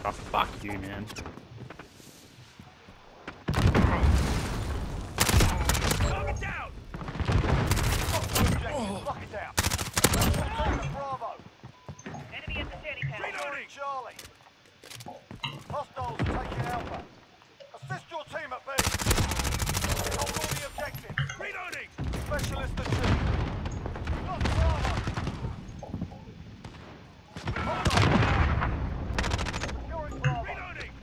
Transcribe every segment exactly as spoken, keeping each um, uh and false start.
Oh, fuck you, man. Lock it down! Oh. Lock it down. Bravo. Enemy at the sandy town. Reloading! Charlie. Hostiles are taking Alpha. Assist your team at B. Hold all the objectives. Reloading! Specialist achieved. Lock Bravo. Hold on. Securing Bravo. Reloading!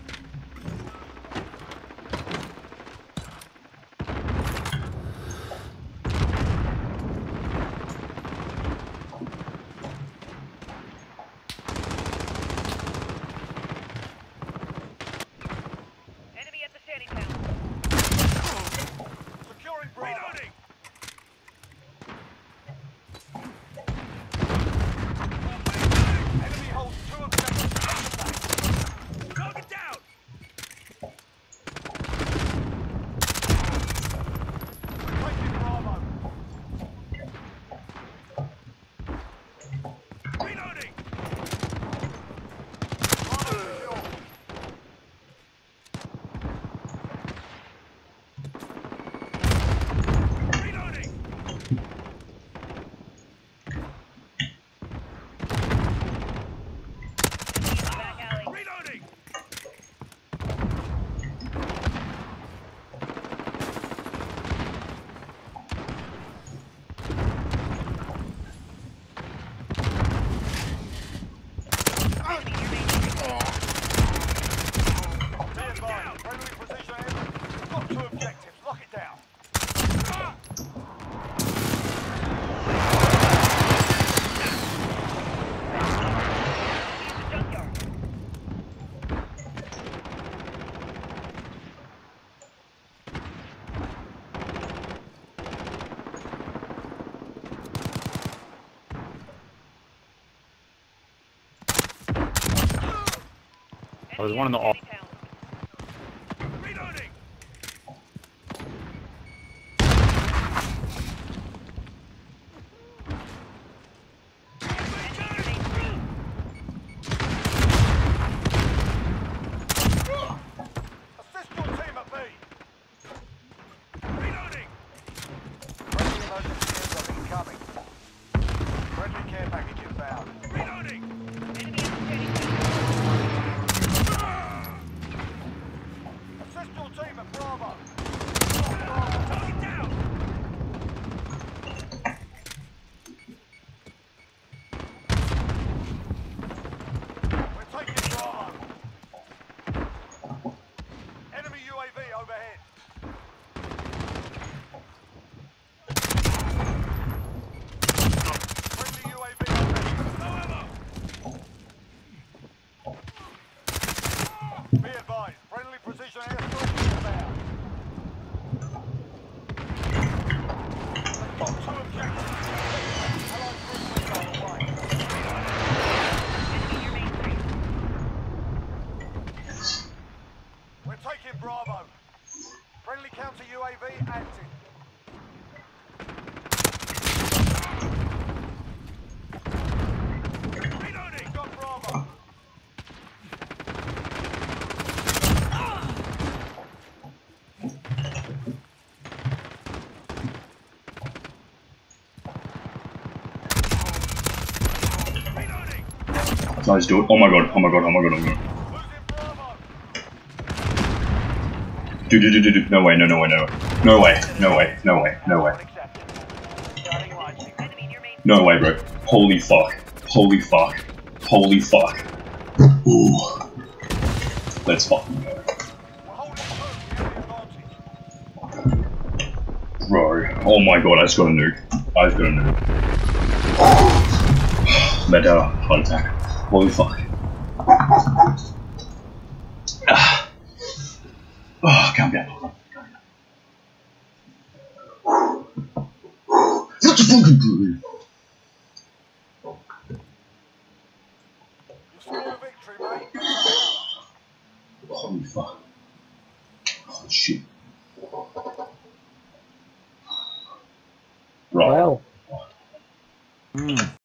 Oh, there's one in the off. Reloading! Assist your team at B. Reloading! Friendly emergency airdrop incoming. Friendly care package inbound. Reloading! Assist your team at Bravo. Target down! We're taking Bravo. Enemy U A V overhead. Friendly U A V overhead. No ammo! Be advised, friendly precision airstrike inbound. They've got two objectives. Allied troops are on the way. We're taking Bravo. Friendly counter U A V active. Reloading! Got Bravo. Nice, do it. Oh my god, oh my god, oh my god, oh my god. Dude, dude, dude, dude, no way, no, no way, no way. No way, no way, no way, no way. No way, bro. Holy fuck. Holy fuck. Holy fuck. Ooh. Let's fucking go. Bro, oh my god, I just got a nuke. I just got a nuke. Let out a heart attack. Holy fuck. Ah. Oh, calm down. Such a fucking dude. Holy fuck. Oh shit. Right. Well. Hmm.